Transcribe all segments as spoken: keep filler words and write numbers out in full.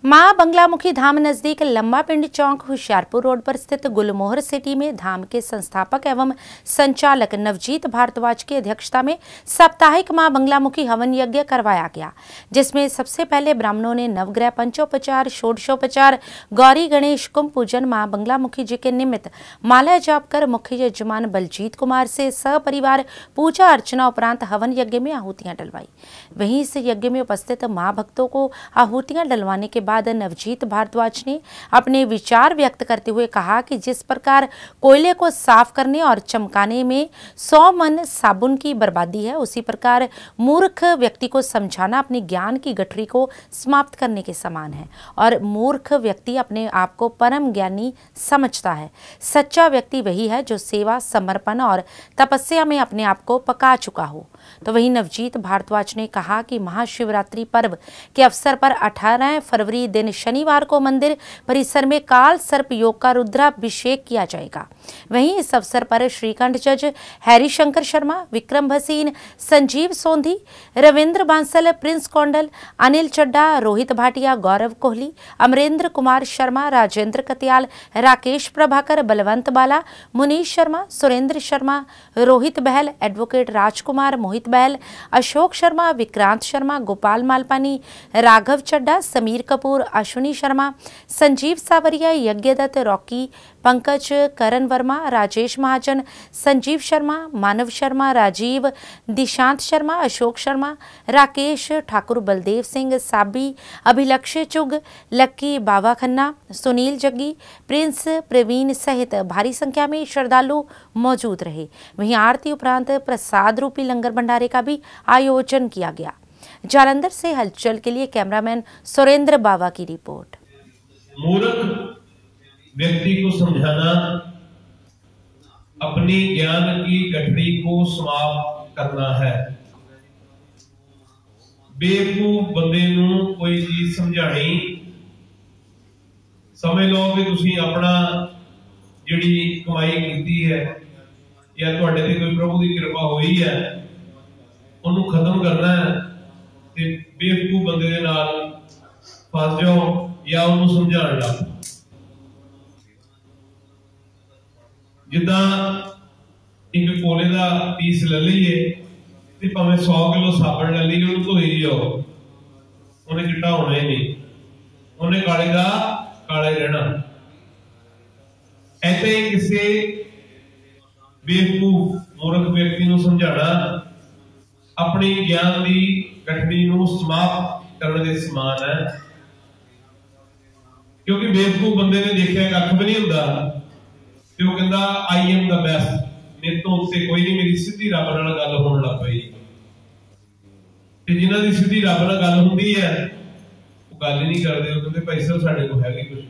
मां बंगलामुखी धाम नजदीक लंबा पिंड चौक होशियारपुर रोड पर स्थित गुलमोहर सिटी में धाम के संस्थापक एवं संचालक नवजीत भारद्वाज की अध्यक्षता में साप्ताहिक मां बंगलामुखी हवन यज्ञ करवाया गया, जिसमें सबसे पहले ब्राह्मणों ने नवग्रह पंचोपचार, षोडशोपचार, गौरी गणेश कुंभ पूजन मां बंगलामुखी जी के निमित्त माला जाप कर मुख्य यजमान बलजीत कुमार से सपरिवार पूजा अर्चना उपरांत हवन यज्ञ में आहुतियां डलवाई। वहीं इस यज्ञ में उपस्थित मां भक्तों को आहुतियां डलवाने के बाद नवजीत भारद्वाज ने अपने विचार व्यक्त करते हुए कहा कि जिस प्रकार कोयले को साफ करने और चमकाने में सौ मन साबुन की बर्बादी है, उसी प्रकार मूर्ख व्यक्ति को समझाना अपने ज्ञान की गठरी को समाप्त करने के समान है और मूर्ख व्यक्ति अपने आप को परम ज्ञानी समझता है। सच्चा व्यक्ति वही है जो सेवा, समर्पण और तपस्या में अपने आप को पका चुका हो। तो वहीं नवजीत भारद्वाज ने कहा कि महाशिवरात्रि पर्व के अवसर पर अठारह फरवरी दिन शनिवार को मंदिर परिसर में काल सर्प योग का रुद्राभिषेक किया जाएगा। वहीं इस अवसर पर श्रीकंठ जज Harishankar Sharma, Vikram Bhasin, Sanjeev Sondhi, Ravinder Bansal, prince Kaundal, Anil Chadda, Rohit Bhatia, Gaurav Kohli, Amarendra Kumar Sharma, Rajendra Katiyal, Rakesh Prabhakar, Balwant Bala, Munish Sharma, Surender Sharma, Rohit Behal, advocate Rajkumar, Mohit Behal, Ashok Sharma, Vikrant Sharma, Gopal Malpani, Raghav Chadda, Sameer Kapoor, Ashwini Sharma, Sanjeev Sawariya, Yagyadutt, rocky, Pankaj, Karan Verma, Rajesh Mahajan, Sanjeev Sharma, Manav Sharma, Rajeev, Dishant Sharma, Ashok Sharma, Rakesh Thakur, Baldev Singh, Sabi, Abhilakshya Chugh, lucky Baba Khanna, Sunil Jaggi, prince, Praveen सहित भारी संख्या में श्रद्धालु मौजूद रहे। वहीं आरती उपरांत प्रसाद रूपी लंगर भंडारे का भी आयोजन किया गया। जालंधर से हलचल के लिए कैमरामैन सुरेंद्र बाबा की रिपोर्ट। मूर्ख व्यक्ति को समझाना अपनी ज्ञान की गठरी को समाप्त करना है। बेवकूफ बंदे नूं कोई चीज समझानी, समझ लो कि तुसी अपना जिहड़ी कमाई कीती है या तुहाडे ते कोई प्रभु की कृपा हुई है, उन्होंने खत्म करना है ते बेवकूफ बंदे दे नाल फस जाओ या उन्होंने समझाण लग। जिदा एक कोले का पीस ले लीए ते भावें सौ किलो साबण ले लीए, उन्होंने धोई जाओ, उन्हें चिट्टा होना ही नहीं, उन्हें काले का काला ही रहना। ऐसे ही किसी बेवकूफ मूर्ख व्यक्ति को समझाना अपनी ज्ञान की गठरी को समाप्त करने के समान है, क्योंकि बेवकूफ बंदे ने देखा कख भी नहीं होता ते वो कहंदा आई एम द बेस्ट, मेरे तो उत्ते कोई नहीं, मेरी सीधी रब नाल गल होण लग पई। ते जिन्हां दी सीधी रब नाल गल हुंदी है वो गल ही नहीं करदे, वो कहंदे भाई साहब साडे कोल है नहीं कुछ।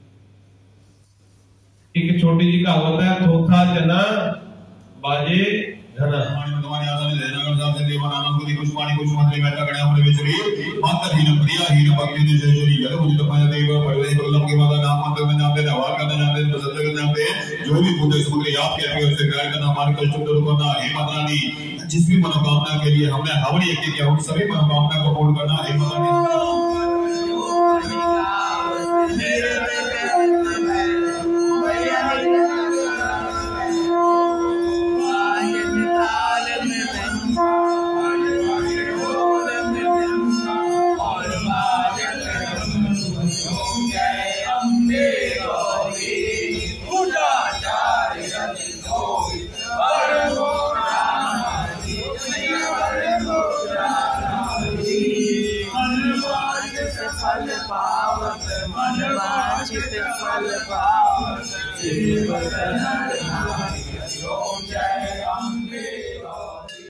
एक छोटी जी कहावत है, थोथा जना बाजे धना। जो भी बुद्ध सूत्र याद करके उसे गाय करना, मान कर चुप करना, हे माता रानी जिस भी मनोकामना के लिए हमने हवन यज्ञ किया उन सभी मनोकामना को पूर्ण करना, हे माता रानी। फल पावत मन वांछित फल पावत जीवन हर नाम जय